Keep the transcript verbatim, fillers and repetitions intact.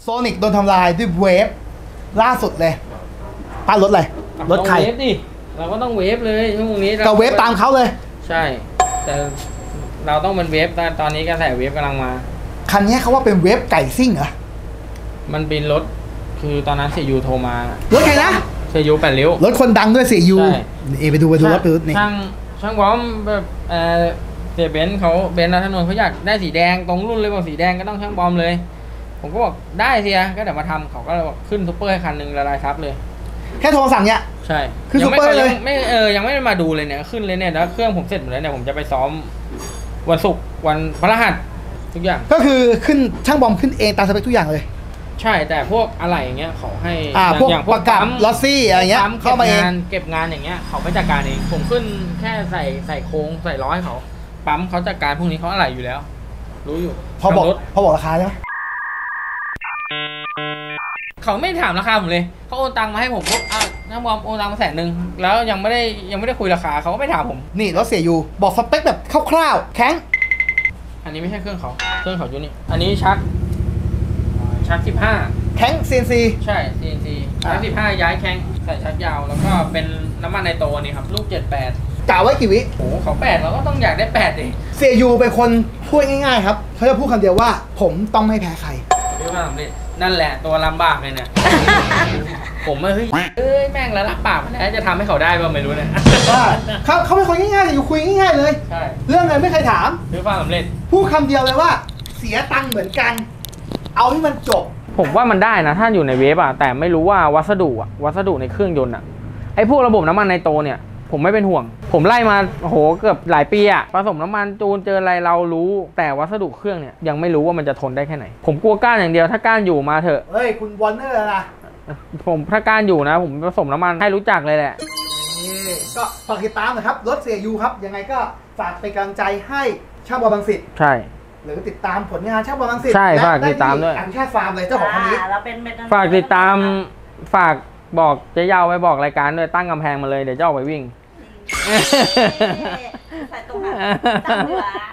โซนิกโดนทำลายด้วยเวฟล่าสุดเลยป้ารถอะไรรถใครเวฟดิเราก็ต้องเวฟเลยช่วงนี้ก็เวฟตามเขาเลยใช่แต่เราต้องเป็นเวฟตอนนี้กระแสเวฟกำลังมาคันนี้เขาว่าเป็นเวฟไก่ซิ่งเหรอมันเป็นรถคือตอนนั้นเสียยูโทรมารถใครนะเสียยูแปดริ้วรถคนดังด้วยเสียยูเอไปดูไปดูรถรถนี่ช่างช่างบอมแบบเออเสียเบนซ์เขาเบนซ์รัตนนท์เขาอยากได้สีแดงตรงรุ่นเลยบอกสีแดงก็ต้องช่างบอมเลยผมก็บอกได้เสียก็เดี๋ยวมาทำเขาก็เลยบอกขึ้นซุปเปอร์ให้คันหนึ่งละลายทับเลยแค่โทรสั่งเนี่ยใช่คือซุปเปอร์เลยไม่เออยังไม่ได้มาดูเลยเนี่ยขึ้นเลยเนี่ยแล้วเครื่องผมเสร็จหมดแล้วเนี่ยผมจะไปซ้อมวันศุกร์วันพฤหัสทุกอย่างก็คือขึ้นช่างบอมขึ้นเองตามสเปคทุกอย่างเลยใช่แต่พวกอะไรอย่างเงี้ยเขาให้อย่างพวกประกับลอสซี่อะไรเงี้ยเข้ามาเองเก็บงานอย่างเงี้ยเขาไม่จัดการเองผมขึ้นแค่ใส่ใส่โค้งใส่ล้อให้เขาปั๊มเขาจัดการพวกนี้เขาอะไรอยู่แล้วรู้อยู่พอบอกพอบอกราคาใช่ไหมเขาไม่ถามราคาผมเลยเขาโอนตังมาให้ผมปุ๊บอ่ะช่างบอมโอนตังมาแสนหนึ่งแล้วยังไม่ได้ยังไม่ได้คุยราคาเขาก็ไม่ถามผมนี่รถเสียอยู่บอกสเปคแบบคร่าวๆแข็งอันนี้ไม่ใช่เครื่องเขาเครื่องเขาอยู่นี่อันนี้ชักชักสิบห้าแข็ง ซี เอ็น ซีใช่ ซี เอ็น ซี ชักสิบห้าย้ายแข็งใส่ชักยาวแล้วก็เป็นน้ำมันไนโตรนี่ครับลูกเจ็ดแปดกล่าวไว้กี่วิโอ้เขาแปดเราก็ต้องอยากได้แปดดิเสียยูเป็นคนพูดง่ายๆครับเขาจะพูดคำเดียวว่าผมต้องไม่แพ้ใครพี่ว่านั่นแหละตัวลำบากเลยเนี่ยผมเฮ้ยเอ้ยแม่งแล้วรับปากแล้วจะทำให้เขาได้ป่ะไม่รู้เนี่ยเขาเขาเป็นคนง่ายๆแต่อยู่คุยง่ายๆเลยใช่เรื่องเงินไม่เคยถามพี่ว่าสำเร็จพูดคำเดียวเลยว่าเสียตังค์เหมือนกันเอาให้มันจบผมว่ามันได้นะถ้าอยู่ในเวฟอะแต่ไม่รู้ว่าวัสดุอะวัสดุในเครื่องยนต์อะไอพวกระบบน้ำมันไนโตรเนี่ยผมไม่เป็นห่วงผมไล่มาโหเกือบหลายปีอะผสมน้ำมันจูนเจออะไรเรารู้แต่วัสดุเครื่องเนี่ยยังไม่รู้ว่ามันจะทนได้แค่ไหนผมกลัวก้านอย่างเดียวถ้าก้านอยู่มาเถอะเฮ้ยคุณวอร์เนอร์นะผมถ้าก้านอยู่นะผมผสมน้ำมันให้รู้จักเลยแหละนี่ก็ฝากติดตามนะครับรถเสียยูครับยังไงก็ฝากเป็นกำลังใจให้ช่างบอลบางสิทธิ์ใช่หรือติดตามผลงานช่างบอลบางสิทธิ์ใช่ฝากติดตามด้วยอันแค่ฟาร์มเลยเจ้าของคนนี้ฝากติดตามฝากบอกเจ๊ยาวไปบอกรายการด้วยตั้งกำแพงมาเลยเดี๋ยวเจ้าไปวิ่งใส่ตรงนั้นตั้งเหนือ